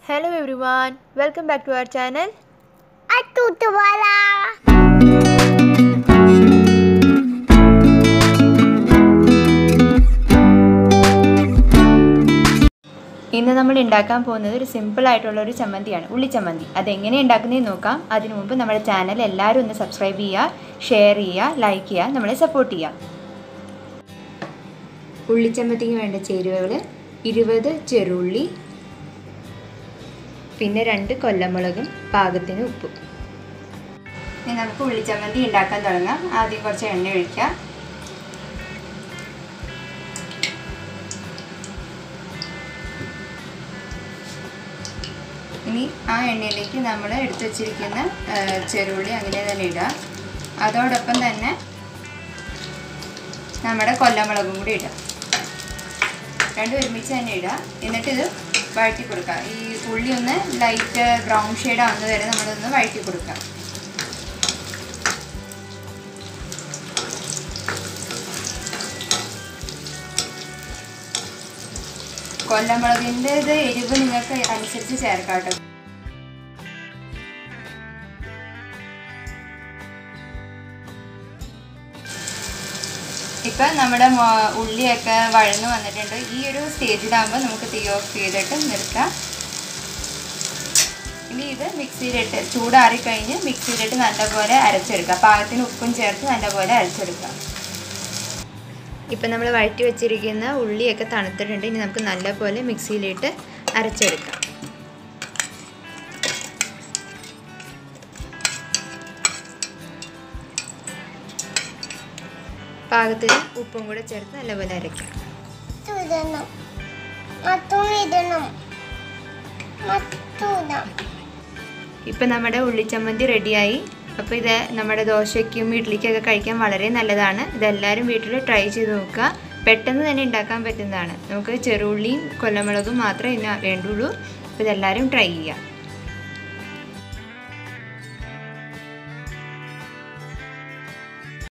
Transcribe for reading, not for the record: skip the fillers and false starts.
Hello everyone, welcome back to our channel. ഇന്ന് നമ്മൾ ഉണ്ടാക്കാൻ പോകുന്നത് ഒരു സിമ്പിൾ ആയിട്ടുള്ള ഒരു ചമ്മന്തിയാണ്, ഉള്ളിച്ചമ്മന്തി. അതെങ്ങനെ ഉണ്ടാക്കുന്നതെന്ന് നോക്കാം. അതിനു മുമ്പ് നമ്മുടെ ചാനൽ എല്ലാവരും ഒന്ന് സബ്സ്ക്രൈബ് ചെയ്യുക, ഷെയർ ചെയ്യുക, ലൈക്ക് ചെയ്യുക, നമ്മളെ സപ്പോർട്ട് ചെയ്യുക. ഉള്ളിച്ചമ്മന്തിക്ക് വേണ്ട ചേരുവകൾ 20 ചെറുള്ളി, പിന്നെ 2 കൊല്ലമുളകും, പാകത്തിന് ഉപ്പും. ഇനി നമുക്ക് ഉള്ളിച്ചമ്മന്തി ഉണ്ടാക്കാൻ തുടങ്ങാം. ആദ്യം കുറച്ച് എണ്ണ ഒഴിക്കുക. ഇനി ആ എണ്ണയിലേക്ക് നമ്മൾ എടുത്തു വച്ചിരിക്കുന്ന ചെറുള്ളി അങ്ങനെ തന്നെ ഇടുക. അതോടൊപ്പം തന്നെ നമ്മുടെ കൊല്ലമുളകും കൂടി ഇടുക. രണ്ടും ഒരുമിച്ച് തന്നെ ഇടുക. എന്നിട്ടിത് വഴറ്റി കൊടുക്കുക. ഈ ഉള്ളി ഒന്ന് ലൈറ്റ് ബ്രൗൺ ഷെയ്ഡ് ആവുന്നത് വരെ നമ്മളൊന്ന് വഴറ്റി കൊടുക്കുക. കൊല്ലമുളകിൻ്റെ എരിവ് നിങ്ങൾക്ക് അനുസരിച്ച് ചേർക്കാം കേട്ടോ. ഇപ്പം നമ്മുടെ ഉള്ളിയൊക്കെ വഴന്ന് വന്നിട്ടുണ്ട്. ഈ ഒരു സ്റ്റേജിലാകുമ്പോൾ നമുക്ക് തീ ഓഫ് ചെയ്തിട്ട് നിർത്താം. ഇനി ഇത് മിക്സിയിലിട്ട് ചൂടാറിക്കഴിഞ്ഞ് മിക്സിയിലിട്ട് നല്ലപോലെ അരച്ചെടുക്കുക. പാകത്തിന് ഉപ്പും ചേർത്ത് നല്ലപോലെ അരച്ചെടുക്കുക. ഇപ്പം നമ്മൾ വഴറ്റി വെച്ചിരിക്കുന്ന ഉള്ളിയൊക്കെ തണുത്തിട്ടുണ്ട്. ഇനി നമുക്ക് നല്ലപോലെ മിക്സിയിലിട്ട് അരച്ചെടുക്കാം. പാകത്തിന് ഉപ്പും കൂടെ ചേർത്ത് നല്ലപോലെ അരയ്ക്കാം. ഇപ്പം നമ്മുടെ ഉള്ളിച്ചമ്മന്തി റെഡിയായി. അപ്പോൾ ഇത് നമ്മുടെ ദോശയ്ക്കും ഇഡ്ഡലിക്കൊക്കെ കഴിക്കാൻ വളരെ നല്ലതാണ്. ഇതെല്ലാവരും വീട്ടിൽ ട്രൈ ചെയ്ത് നോക്കുക. പെട്ടെന്ന് തന്നെ ഉണ്ടാക്കാൻ പറ്റുന്നതാണ്. നമുക്ക് ചെറുള്ളിയും കൊല്ലമുളകും മാത്രമേ ഇതിന് വേണ്ടുള്ളൂ. അപ്പോൾ ഇതെല്ലാവരും ട്രൈ ചെയ്യുക.